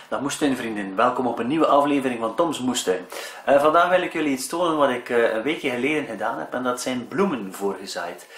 Dag moestuinvrienden, welkom op een nieuwe aflevering van Toms Moestuin. Vandaag wil ik jullie iets tonen wat ik een weekje geleden gedaan heb en dat zijn bloemen voorgezaaid.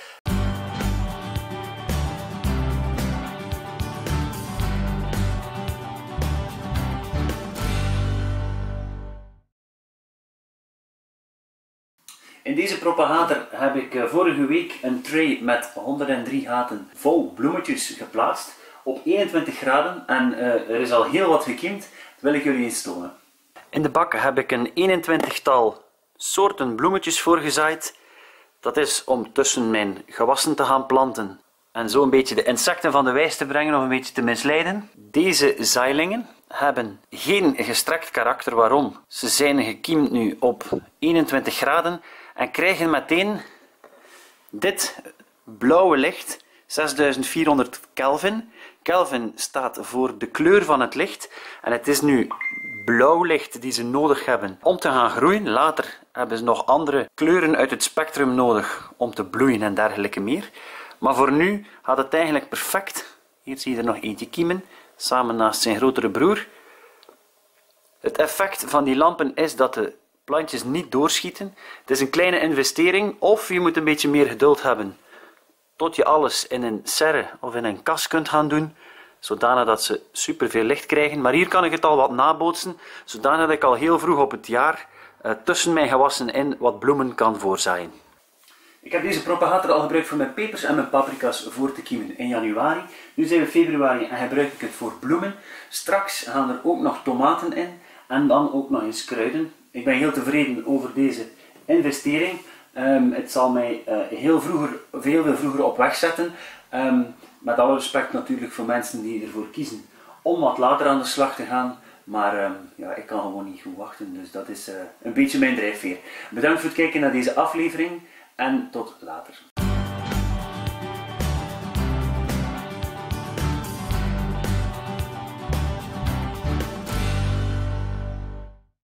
In deze propagator heb ik vorige week een tray met 103 gaten vol bloemetjes geplaatst op 21 graden en er is al heel wat gekiemd. Dat wil ik jullie eens tonen. In de bak heb ik een 21-tal soorten bloemetjes voorgezaaid. Dat is om tussen mijn gewassen te gaan planten en zo een beetje de insecten van de wijs te brengen of een beetje te misleiden. Deze zaailingen hebben geen gestrekt karakter. Waarom? Ze zijn gekiemd nu op 21 graden en krijgen meteen dit blauwe licht, 6400 Kelvin. Kelvin staat voor de kleur van het licht en het is nu blauw licht die ze nodig hebben om te gaan groeien. Later hebben ze nog andere kleuren uit het spectrum nodig om te bloeien en dergelijke meer. Maar voor nu gaat het eigenlijk perfect. Hier zie je er nog eentje kiemen, samen naast zijn grotere broer. Het effect van die lampen is dat de plantjes niet doorschieten. Het is een kleine investering of je moet een beetje meer geduld hebben tot je alles in een serre of in een kas kunt gaan doen, zodanig dat ze superveel licht krijgen. Maar hier kan ik het al wat nabootsen, zodanig dat ik al heel vroeg op het jaar tussen mijn gewassen in wat bloemen kan voorzaaien. Ik heb deze propagator al gebruikt voor mijn pepers en mijn paprika's voor te kiemen in januari. Nu zijn we februari en gebruik ik het voor bloemen. Straks gaan er ook nog tomaten in en dan ook nog eens kruiden. Ik ben heel tevreden over deze investering. Het zal mij veel vroeger op weg zetten. Met alle respect natuurlijk voor mensen die ervoor kiezen om wat later aan de slag te gaan. Maar ja, ik kan gewoon niet goed wachten, dus dat is een beetje mijn drijfveer. Bedankt voor het kijken naar deze aflevering en tot later.